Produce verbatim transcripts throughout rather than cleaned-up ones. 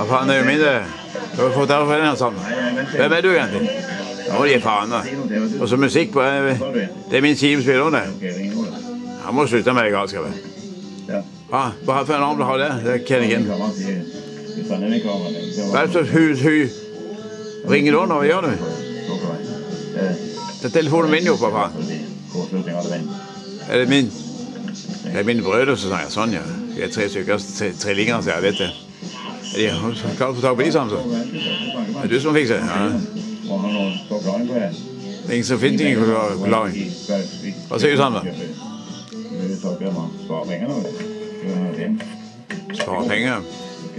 Ja, faen, det er jo min det. Du har fått av for den her sammen. Hvem er du egentlig? Nå er de faen da. Og så musikk på, det er min skivespiller det. Han må slutte med det galskapet. Ja, hva for en navn du har det? Det er Kenningen. Hva er det så hus, hus? Ringer du nå, hva gjør du? Det er telefonen min jo på, faen. Er det min? Det er mine brødre som sier sånn, ja. Vi er tre stykker, tre, tre liggende, så jeg vet det. Er de klar for å ta på de sammen, så? Det er du som fikser det, ja. Det er ingen som finner ingen forklaring. Hva sier du sånn, da? Spare penger?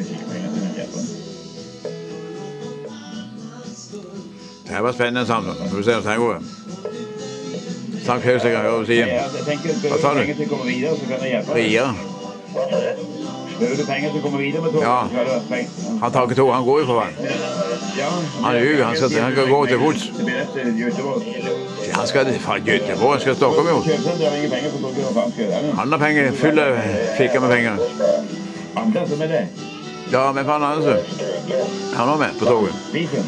Det her var spennende sammen, skal du se om det her går. Snakk høyst jeg kan høre og si. Hva sa du? Ria. Behøver du penger til å komme videre med tog? Ja. Han tar ikke tog, han går jo for vann. Han er jo, han skal, han skal gå til fots. Han skal fra Göteborg, han skal Stockholm jo. Han har penger, fyller fikka med penger. Ja, men faen Andersen. Han var med på toget.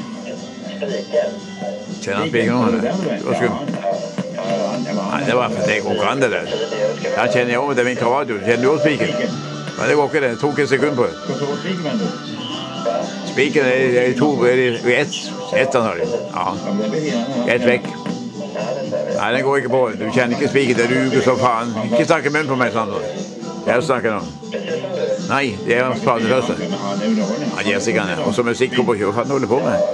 Kjenner han spiker nå, det var skumt. Nei, det var for det er konkurrente det. Jeg kjenner jo, det er min kravat, du kjenner jo spiken. Men det går ikke det, det tok en sekund på det. Spiken er i to, er i ett, ett han har det. Ja, ett vekk. Nei, den går ikke på, du kjenner ikke spiken, det er du så faen. Ikke snakke munn på meg sånn. Det er å snakke nå. Nei, det er hans plate første. Han gjør seg han, og så musikk kommer på kjøret, hva holder på med?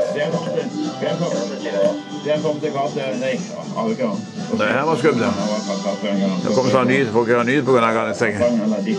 Det her var skumt, ja. Det kommer sånn nyhet, folk gjør nyhet på grunn av gane stekken.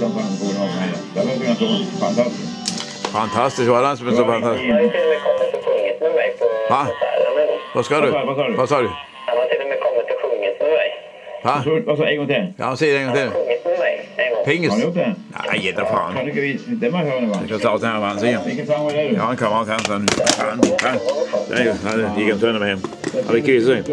Fantastisk, hva er det som er så fantastisk? Hva? Hva skal du? Hva sa du? Han har til og med kommet til sjunget med meg. Hva? Hva sa en gang til? Ja, si det en gang til. Sjunget med meg, en gang. Pingest? Har han gjort det? Nei, gitt da faen. Kan du ikke vise? Det må jeg høre noe. Jeg skal ta til her hva han sier. Ikke ta med det, du. Ja, han kan være til han, sånn. Det er jo, det gikk en tønne med hjem. Han vil ikke vise seg.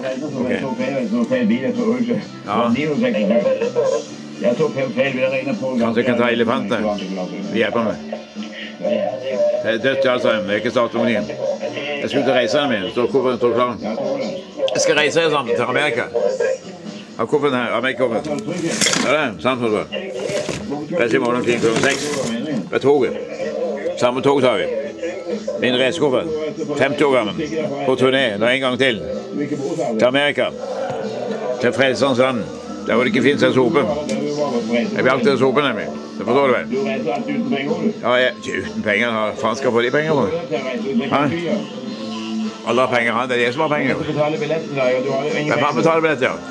Jeg tok feil, feil, vi regner på... Kanskje jeg kan ta elefantene. Vi hjelper meg. Det er dødt altså, det er ikke startungen. Jeg skulle ut og reise den min, så hvorfor står du klar? Jeg skal reise sammen til Amerika. Har koppen her, Amerika-koppen. Ja, det er samt for det. Reise i morgen omkring klokken seks. Det er toget. Samme tog tar vi. Min reisekoppen. femti år gammel. På turné, nå en gang til. Til Amerika. Til Frelsens land. Der hvor det ikke finnes en sope. Jeg vil alltid ha sope nemlig. Det forstår du vel? Ja, jeg, uten penger. Hva faen skal få de penger på? Hæ? Alle har penger, det er jeg som har penger. Hvem har betalt billett, ja?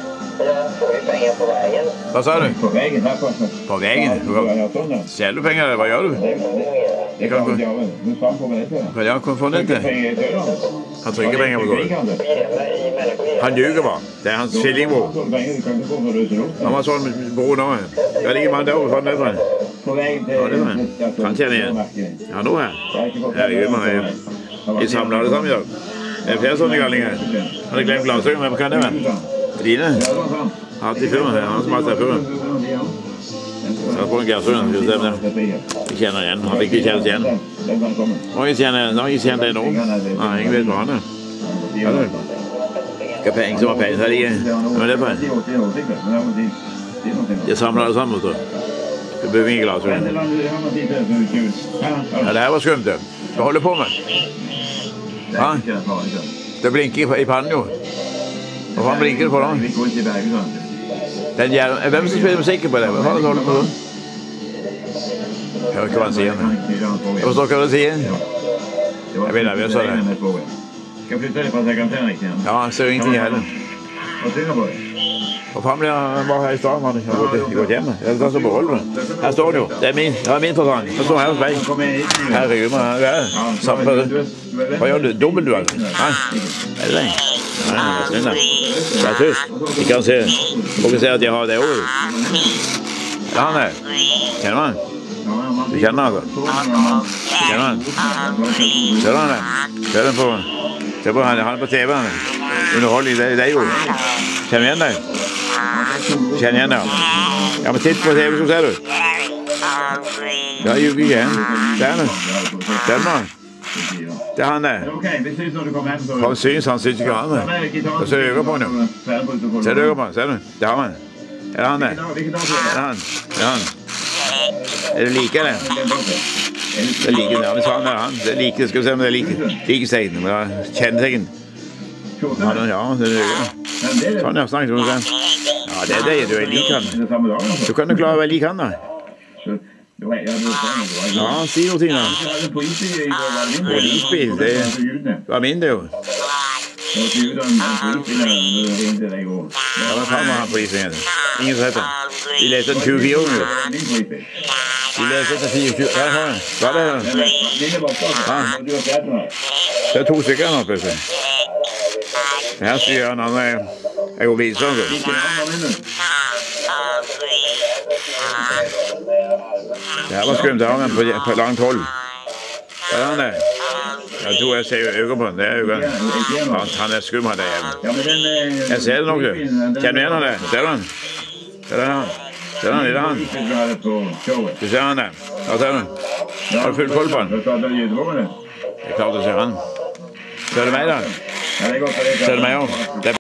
Hva sa du? På veien her på. På veien? Ser du penger, hva gjør du? Jeg kan gå. Hva jeg kan få dette? Han trykker penger på gulvet. Han ljuger bare. Det er hans tvillingbror. Han var sånn bror nå. Det ligger mann der oppe, faen det for en. Ja, det var en. Han kjenner igjen. Ja, nå her. Herregud, man er i samlet alle sammen i dag. Det er flere sånne gallinger. Han har glemt glasøyne, hvem kan det være? Dine? Hatt i firma, det er han som har hatt i firma. Så jeg får en glasøyne, skal du se om det. Jeg kjenner igjen, han fikk ikke kjent igjen. Nå har jeg kjent det nå. Nei, jeg vet hva han er. Ja, det er det. Hva penger som har penger, så er det ikke. Hva er det for en? Jeg samler alle sammen, vet du. Du behøver ingen glasøyne. Ja, det her var skumt, det. Hva holder du på med? Ja? Det blinker i pannen jo. Hva faen blinker det på da? Den gjør... Hvem som spiller musikk på det? Hva faen holder du på da? Jeg hører ikke hva han sier. Jeg forstår ikke hva han sier. Jeg vil nervøs av det. Skal jeg flytte det fra sekretæren, ikke? Ja, han ser jo ingenting heller. Hva synger på det? Hva faen blir han bare her i stedet, man har gått hjemme? Jeg tar så beholder det. Her står det jo. Det er min, det er min fortang. Det står her hos meg. Herregud, man er det. Samme for det. Hva gjør du? Dobbelt du altså? Nei? Er det det? Nei, det er snill da. Det er tyst. De kan se. Folk kan se at jeg har det også. Ja, han er. Kjenner man? Du kjenner han altså? Kjenner han? Ser du han det? Ser den på? Se på han, han er på T V han. Underholdning, det er jo. Kjenner igjen deg? Kjenner igjen deg? Ja, men titt på T V så ser du. Ja, jeg ljuger igjen. Det er det. Stemmer. Det er han det. Ok, vi synes når du kommer hjem, så... Han synes han synes ikke han det. Og så øker på han jo. Ser du øker på han, ser du? Det har han. Er det han det? Er det han? Det er han. Er det like, eller? Det er like, ja, hvis han er han. Det er like, skal vi se om det er like. Like steinen, men det er kjennetegn. Ja, det er øker. Sånn, ja, snakket du om det. Ja, det er det, du er like han. Du kan jo klare å være like han da. Ja, si noe til han. På isbil, det var min det jo. Ja, hva faen var han på isbil? Ingen som heter. De leser den tjuefire år jo. De leser den tjuefire år. Hva er det? Hva er det? Det er to stykker nå, plutselig. Her sier han andre jeg går viser han. Det her var skumt, det har han på langt hold. Hva er han det? Jeg tror jeg ser øyne på han, det er øyne. Han er skum, han der hjemme. Jeg ser det nok, du. Kjenner du igjen han det? Ser du han? Ser du han? Ser du han? Det er han. Du ser han der. Hva ser du? Har du full koll på han? Det er klart du ser han. Ser du meg da? Ser du meg også?